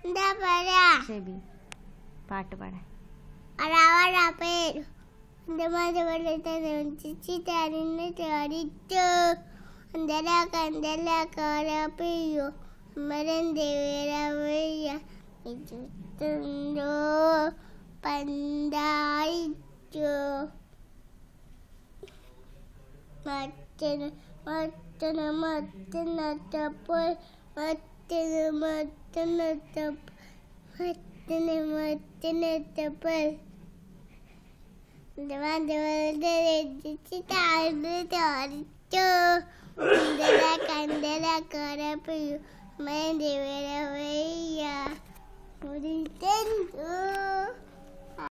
എന്താ പറയാ ഷെബി പാട്ട് പാടാൻ. അറാവറാ പേര് എന്റെ മതവെള്ളത്തെ ചാടിച്ചു അന്തല കന്തല കാരാപ്പിയോ മരന്റെ വേറവയ്യ ചുറ്റുണ്ടോ പന്തായിച്ചു മറ്റന് മറ്റന് മറ്റനത്തപ്പോൾ മറ്റന് മറ്റനത്തപ്പോൾ മറ്റന് മറ്റനത്തപ്പോൾ കണ്ടല കരപ്പയോ മേ വേറവയ്യ